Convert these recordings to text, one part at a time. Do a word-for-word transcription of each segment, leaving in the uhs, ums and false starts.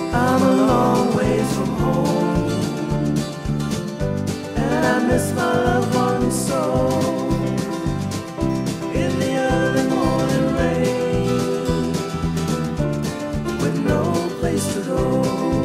I'm a long ways from home, and I miss my loved one so. In the early morning rain, with no place to go.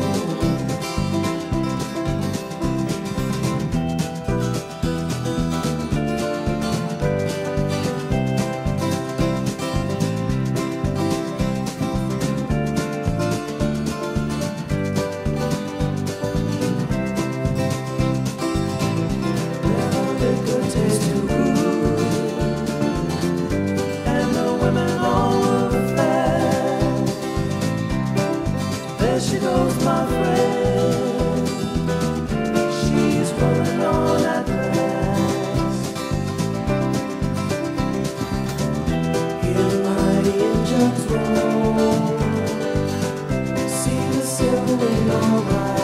There she goes, my friend. She's rolling on at last. Hear the mighty engines roll. See the silver wing all right.